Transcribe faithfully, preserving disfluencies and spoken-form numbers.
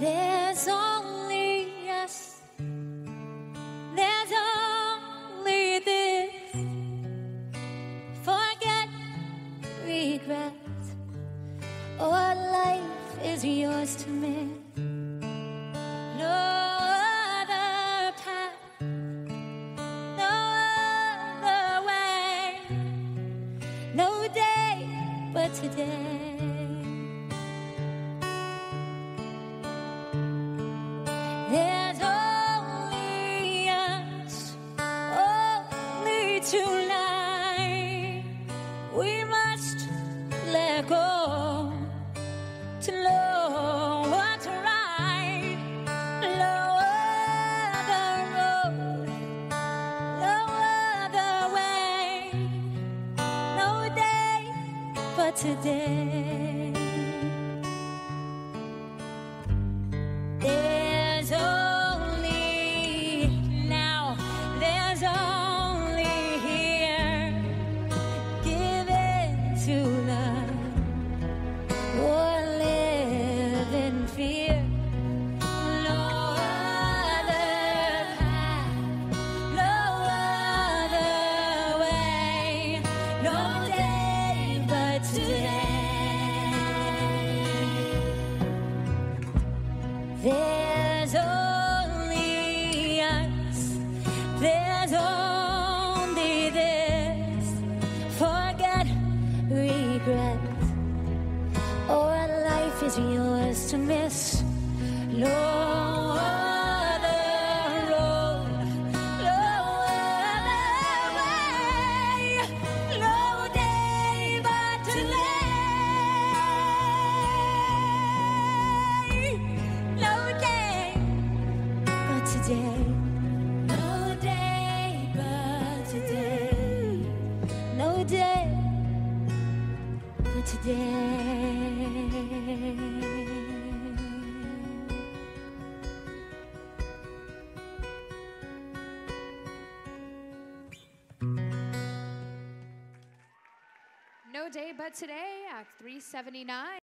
There's only us. There's only this. Forget regrets. Or life is yours to miss. No other path, no other way, no day but today. There's only us, only tonight. We must let go to know what's right. No other road, no other way, no day but today. There's only now, there's only here, given to love or live in fear. No other path, no other way, no day but today. There's only us, there's only this. Forget regrets, or life is yours to miss. No other road, no other way, no day but today. No day but today. No day but today. No day but today. No Day But Today, Act three seventy-nine.